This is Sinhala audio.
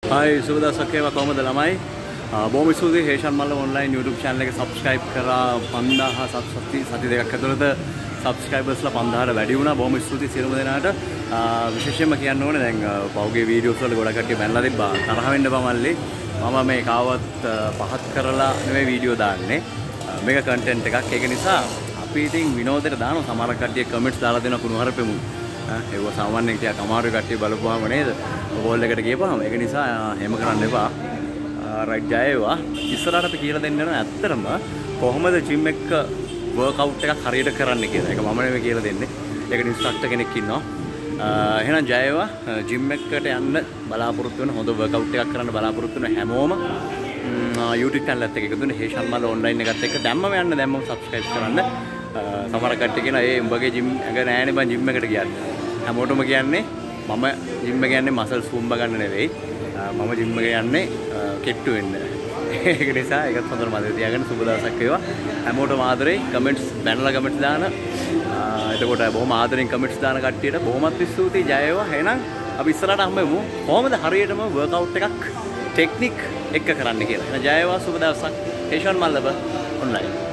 हाय සුබ දවසක් වේවා කොහමද ළමයි බොහොම ස්තුතියි හේෂන් මල්ල ඔන්ලයින් YouTube channel එක subscribe කරා 5000 සති දෙකක් ඇතුළත subscribersලා 5000ට වැඩි වුණා බොහොම ස්තුතියි සියලුම දෙනාට විශේෂයෙන්ම කියන්න ඕනේ දැන් පහුගිය වීඩියෝස් වල ගොඩක් කට්ටිය බැනලා තිබ්බා තරහ වෙන්න එපා මල්ලි මම මේ කාවත් පහත් කරලා නෙමෙයි වීඩියෝ දාන්නේ මේක කන්ටෙන්ට් එකක් ඒක නිසා අපි ඉතින් විනෝදයට දානවා සමහර කට්ටිය කමෙන්ට්ස් දාලා දෙන කුණුහරුපෙමු ඒක සාමාන්‍යයෙන් ටිකක් අමාරු කට්ටිය බලපුවාම නේද බෝල් එකට ගියපහම ඒක නිසා එහෙම කරන්න එපා රයිට් ජයවා ඉස්සරහට අපි කියලා දෙන්න යනවා ඇත්තටම කොහොමද ජිම් එක වර්ක්අවුට් එකක් හරියට කරන්න කියලා ඒක මම නෙමෙයි කියලා දෙන්නේ ඒක ඉන්ස්ට්‍රක්ටර් කෙනෙක් ඉන්නවා එහෙනම් ජයවා ජිම් එකකට යන්න බලාපොරොත්තු වෙන හොඳ වර්ක්අවුට් එකක් කරන්න බලාපොරොත්තු වෙන හැමෝම YouTube channel එකත් එක්ක එකතු වෙන හේෂන් මල්ල ඔන්ලයින් එකත් එක්ක දැම්මම යන්න දැම්මම subscribe කරන්න සමහර කට්ටිය කියනවා ඒ උඹගේ ජිම් එක නෑනේ බං ජිම් එකට ගියත් හැමෝටම කියන්නේ මම ජිම් එක යන්නේ මසල්ස් පුම්බ ගන්න නෙවෙයි මම ජිම් එක යන්නේ කෙට්ටු වෙන්න ඒක නිසා ඒකත් හොඳට මතක තියාගන්න සුබ දවසක් වේවා හැමෝටම ආදරේ කමෙන්ට්ස් බැනලා කමෙන්ට්ස් දාන එතකොට බොහොම ආදරෙන් කමෙන්ට්ස් දාන කට්ටියට බොහොමත් ස්තුතියි ජය වේවා එහෙනම් අපි ඉස්සරහට හම්බෙමු කොහොමද හරියටම වර්ක්අවුට් එකක් ටෙක්නික් එක කරන්න කියලා එහෙනම් ජය වේවා සුබ දවසක් හේෂන් මල්ලබ ඔන්ලයින්